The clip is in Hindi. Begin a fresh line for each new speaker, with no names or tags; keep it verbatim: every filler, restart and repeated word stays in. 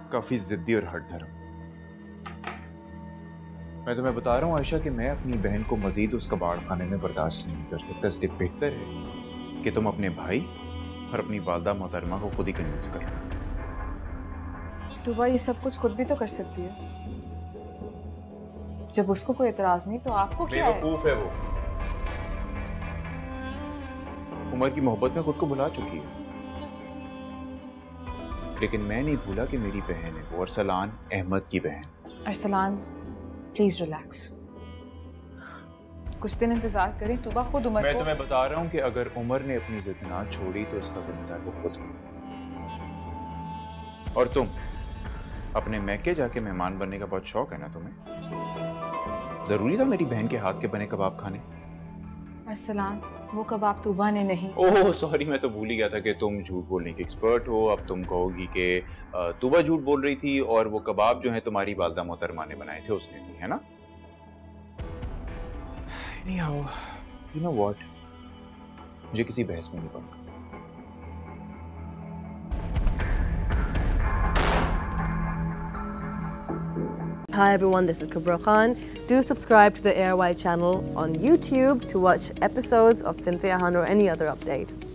काफी जिद्दी और हट धर्म। मैं तुम्हें बता रहा हूँ आयशा कि मैं अपनी बहन को मजीद उस कबाड़ खाने में बर्दाश्त नहीं कर सकता, इसलिए बेहतर है कि तुम अपने भाई और अपनी वालदा मोहतरमा को खुद ही कन्विंस कर लो।
तूबा ये सब कुछ खुद भी तो कर सकती है। जब उसको कोई एतराज नहीं तो आपको क्या है?
बेवकूफ है वो। उमर की मोहब्बत में खुद को भुला चुकी है, लेकिन मैं नहीं भूला कि मेरी बहन है वो, अरसलान अहमद की बहन।
अरसलान प्लीज रिलैक्स, कुछ दिन इंतजार करें। तूबा खुद उमर
मैं
को...
तुम्हें बता रहा हूँ कि अगर उमर ने अपनी जिद ना छोड़ी तो इसका जिम्मेदार वो खुद होगी। और तुम अपने मैके जाके मेहमान बनने का बहुत शौक है ना तुम्हें? जरूरी था मेरी बहन के हाथ के बने कबाब खाने?
अरसलान वो कबाब तूबा ने नहीं...
ओह सॉरी, मैं तो भूल ही गया था कि तुम झूठ बोलने की एक्सपर्ट हो। अब तुम कहोगी कि तूबा झूठ बोल रही थी और वो कबाब जो है तुम्हारी वालदा मोहतरमा ने बनाए थे उसने भी, है ना? Anyhow, you know what? मुझे किसी बहस में नहीं पड़ना।
Hi everyone, this is Kubra Khan. Do subscribe to the A R Y channel on YouTube to watch episodes of Cynthia Han or any other update.